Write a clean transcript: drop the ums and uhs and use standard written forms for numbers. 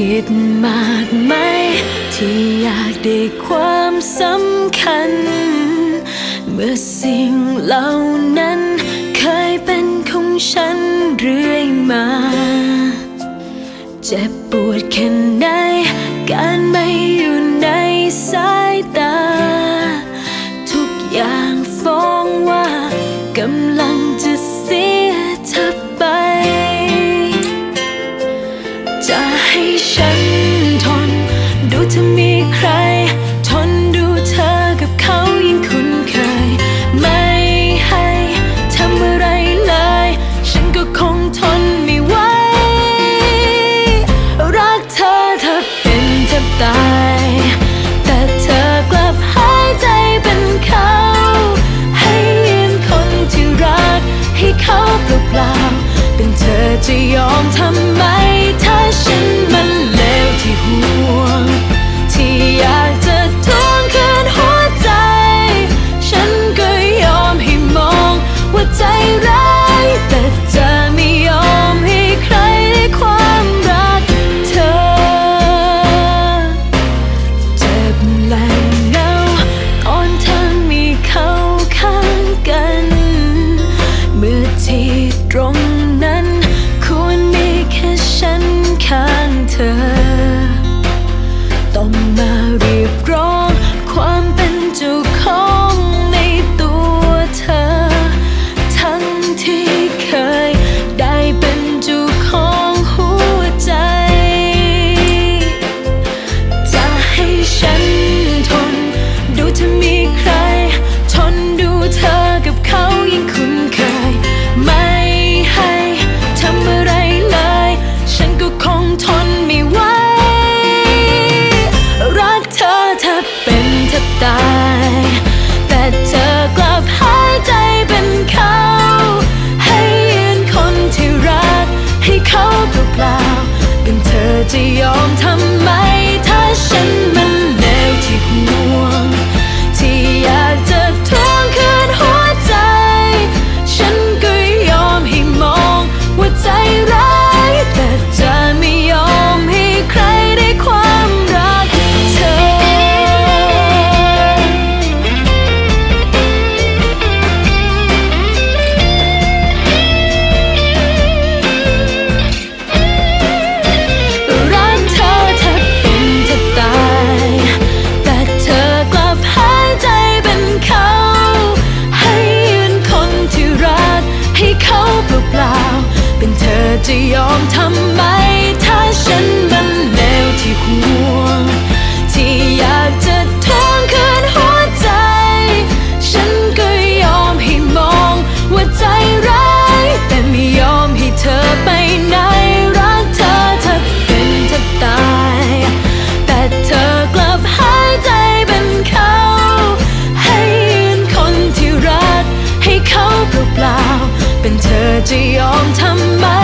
ผิดมากไหมที่อยากได้ความสำคัญเมื่อสิ่งเหล่านั้นเคยเป็นของฉันเรื่อยมาเจ็บปวดแค่ไหนการไม่อยู่ในสายตาทุกอย่างฟ้องว่ากำลังจะเสียเธอไปจะให้ฉันทนดูเธอมีใครทนดูเธอกับเขายิ่งคุ้นเคยไม่ให้ทำอะไรเลยฉันก็คงทนไม่ไหวรักเธอเป็นแทบตายแต่เธอกลับหายใจเป็นเขาให้ยืนคนที่รักให้เขาเปล่าๆเป็นเธอจะยอมทำไมถ้าฉันมันเลวที่ห่วงที่อยากจะทวงคืนหัวใจฉันก็ยอมให้มองว่าใจร้ายแต่จะไม่ยอมให้ใครได้ความรักเธอเจ็บและเหงาก่อนเธอมีเขาข้างกันเมื่อที่ตรงนั้นควรมีแค่ฉันข้างเธอต้องมาเรียกร้องความเป็นเจ้าของในตัวเธอทั้งที่เคยได้เป็นเจ้าของหัวใจจะให้ฉันทนดูเธอมีใครทนดูเธอกับเขายิ่งคุ้นเคยไม่ให้ทำอะไรเลยฉันก็คงทนไม่ไหวรักเธอเป็นแทบตายแต่เธอกลับหายใจเป็นเขาให้ยืนคนที่รักให้เขาเปล่าๆเป็นเธอจะยอมทำไมถ้าฉันมันเลวที่ห่วงที่อยากจะทวงคืนหัวใจฉันก็ยอมให้มองว่าใจร้ายแต่จะไม่ยอมให้ใครได้ความรักเธอรักเธอแทบเป็นแทบตายแต่เธอกลับหายใจเป็นเขาให้ยืนคนที่รักให้เขาเปล่าๆเป็นเธอจะยอมทำไมถ้าฉันมันเลวที่ห่วงที่อยากจะทวงคืนหัวใจฉันก็ยอมให้มองว่าใจร้ายแต่ไม่ยอมให้เธอไปไหนรักเธอเป็นแทบตายแต่เธอกลับหายใจเป็นเขาให้ยืนคนที่รักให้เขาเปล่าๆเป็นเธอจะยอมทำไม